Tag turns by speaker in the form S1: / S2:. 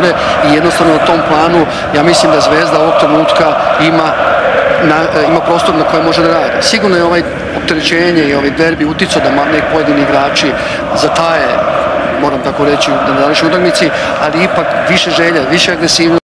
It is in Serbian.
S1: sebe i jednostavno na tom planu ja mislim da Zvezda ovog trenutka ima prostor na kojem može da radi. Sigurno je ovaj opterećenje i ovaj derbi uticao da neki pojedini igrači zataje, moram tako reći, na današnjoj utakmici, ali ipak više želja, više agresivnosti.